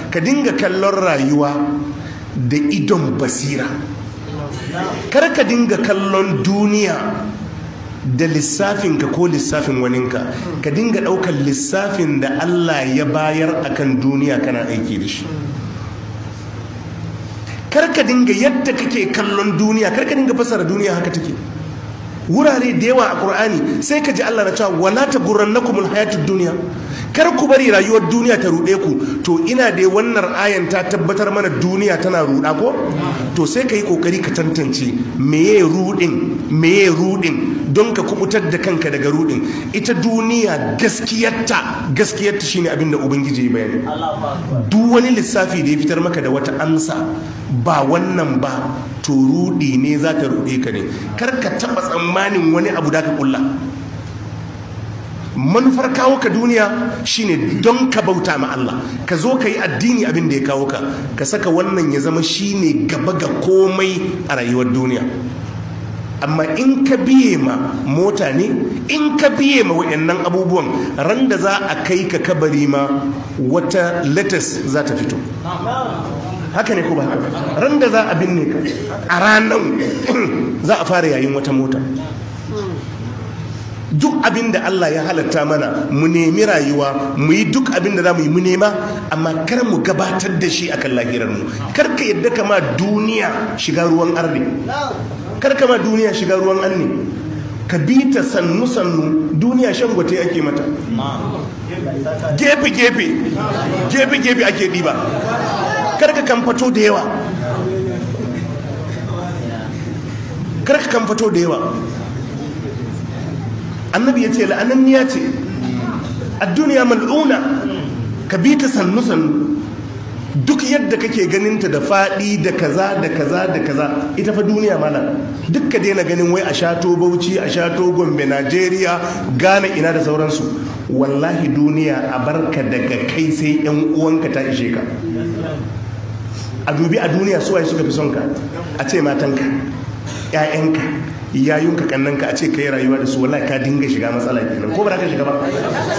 ka dinga kallon rayuwa da idon basira, kar ka dinga kallon duniya da lissafinka ko lissafin waninka, ka dinga ɗaukar lissafin da Allah ya bayar akan duniya kana aiki da shi. Kar ka dinga yadda kake kallon duniya, kar ka dinga fasara duniya haka take. Wurare da yawa a Qur'ani sai ka ji Allah na cewa wala tagurrannakumul hayatud dunya, kar ku bari rayuwar duniya ta ruɗe ku. To ina da wannan ayan ta tabbatar mana duniya tana ruɗa ko? To sai ka yi kokari ka tantance meye ruɗin don ka kubutar da kanka daga ruɗin. Ita duniya gaskiyarta shine abin da Ubangiji ya bayani. Duk wani lissafi da ya fitar maka da wata amsa ba wannan ba, to ruɗi ne za ta ruɗe ka ne. Kar ka taɓa tsammanin wani abu da ka kulla. Manufar kawo ka duniya shine don ka bauta ma Allah, ka zo ka yi addini abin da ya kawo ka, ka saka wannan ya zama shine gaba ga komai a rayuwar duniya. Amma in ka biye ma mota ne, in ka biye ma waɗannan abubuwan, ran da za a kai ka kabari ma wata latest za ta fito. Haka ne ko ba haka? Ran da za a binne ka a ranar za a fara yayin wata mota. Duk abin da Allah ya halatta mana mu nemi rayuwa, mu yi duk abin da za mu yi mu nema, amma kar mu gabatar da shi akan lahirar mu. Kar ka yadda kama duniya shiga ruwan arne, kar kama duniya shiga ruwan arne. Ka bi ta sannu sannu. Duniya shan gwate ake mata, gefe gefe ake ɗiba. Kar ka kamfato da yawa, kar ka kamfato da yawa. Annabi ya ce la'ananniya ce a duniya mal'una. Ka bi ta sannu sannu. Duk yadda kake ganinta da faɗi da kaza da kaza da kaza, ita fa duniya mana. Duk ka daina ganin wai a shato Bauchi, a shato Gombe, Najeriya, Ghana, ina da sauransu. Wallahi duniya a barka daga kai sai yan uwanka ta ishe ka. A dubi a duniya suwaye suka fi son ka, a ce matanka, 'ya'yanka, yayunka, kannanka, a ce ka yi rayuwa da su, wallahi ka dinga shiga matsala kenan, ko ba ka shiga ba?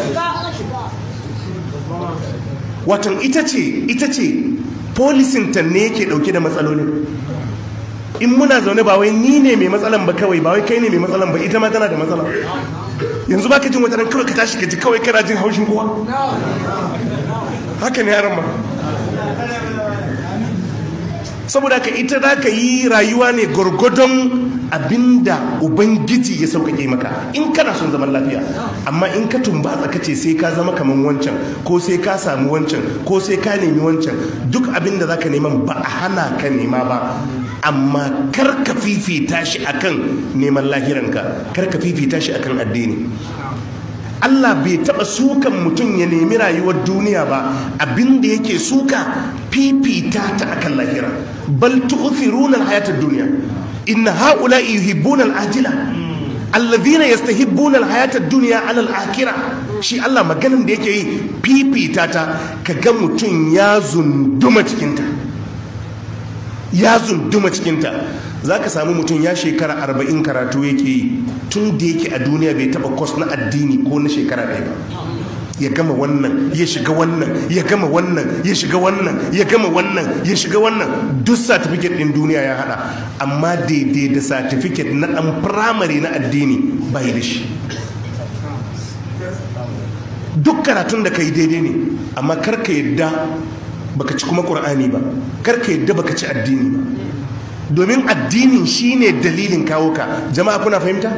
Watan ita ce polisin ta ne yake dauke da matsalolin. In muna zaune ba wai ni ne mai matsalan ba kawai, ba wai kai ne mai matsalan ba, ita ma tana da matsala. Yanzu ba ka jin wata ran kawai ka tashi ka ji kawai kana jin haushin kowa. Haka ne yaran ma. Saboda ka ita za ka yi rayuwa ne gwargwadon abinda Ubangiji ya sauƙaƙe maka, in kana son zaman lafiya. Amma in ka tumbatsa ka ce sai ka zama kaman wancan, ko sai ka samu wancan, ko sai ka nemi wancan, duk abinda za ka neman ba a hana ka nema ba, amma kar ka fifita shi akan neman lahiranka, kar ka fifita shi akan addini. Allah bai taɓa sukan mutum ya nemi rayuwar duniya ba, abinda yake suka fifita ta akan lahira. Bal tu'thiruna al-hayata ad-dunya inna ha'ula'i yuhibbuna al-ajila alladhina yastahibbuna al-hayata ad-dunya 'ala al-akhirah. Shi Allah maganin da yake yi fifita ta, kaga mutum ya zunduma cikinta, za ka samu mutum ya shekara 40 karatu yake yi, tun da yake a duniya bai taba kwas na addini ko na shekara ɗaya ba. Ya gama wannan, ya shiga wannan, ya gama wannan, ya shiga wannan, ya gama wannan, ya shiga wannan, duk certificate ɗin duniya ya haɗa, amma daidai da certificate na ɗan firamare na addini bai da shi. Duk karatun da ka yi daidai ne, amma karka yadda baka ci kuma ƙur'ani ba, karka yadda baka ci addini ba, domin addinin shine dalilin kawo ka. Jama'a kuna fahimta?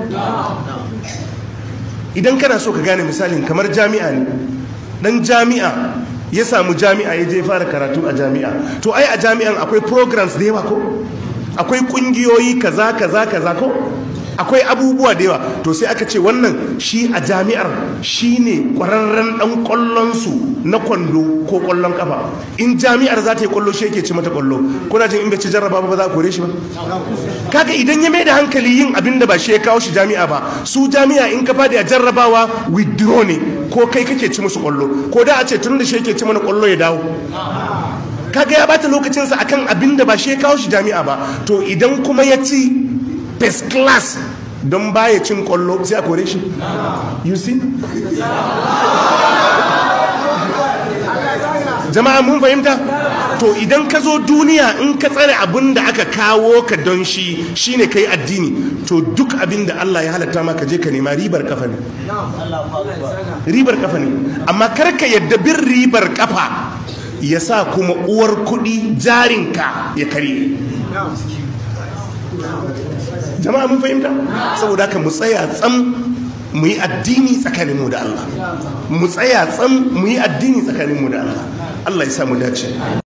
Idan kana so ka gane misalin, kamar jami'a ne, dan jami'a ya samu jami'a ya je fara karatu a jami'a, to ai a jami'an akwai programs da yawa ko, akwai kungiyoyi kaza ko, akwai abubuwa da yawa. To sai aka ce wannan shi a jami'ar shine kwararren dan kwallon su na kwallo ko kwallon kafa. In jami'ar za ta yi kwallo, shi yake ci mata kwallo. Kuna jin in bai ci jarraba ba za a kore shi ba? Kaga idan ya mai da hankali yin abin da ba shi ya kawo shi jami'a ba, su jami'a in ka fadi a jarrabawa withdraw ne, ko kai kake ci musu kwallo, ko da a ce tun da shi yake ci mana kwallo ya dawo. Kaga ya bata lokacinsa akan abin da ba shi ya kawo shi jami'a ba. To idan kuma ya ci first class don baya cin kwallo, sai a kore shi. You see? jama'a mun fahimta. To idan ka zo duniya in ka tsare abin da aka kawo ka don shi shine kai addini, to duk abin da Allah ya halatta maka je ka nema ribar kafa ne, ribar kafa ne. Amma kar ka yadda bin ribar kafa ya sa kuma uwar kuɗi jarinka ya karye. Jama'a mun fahimta. Saboda haka mu tsaya tsam mu yi addini tsakaninmu da Allah, mu tsaya tsam mu yi addini tsakaninmu da Allah. Allah ya sa mu dace.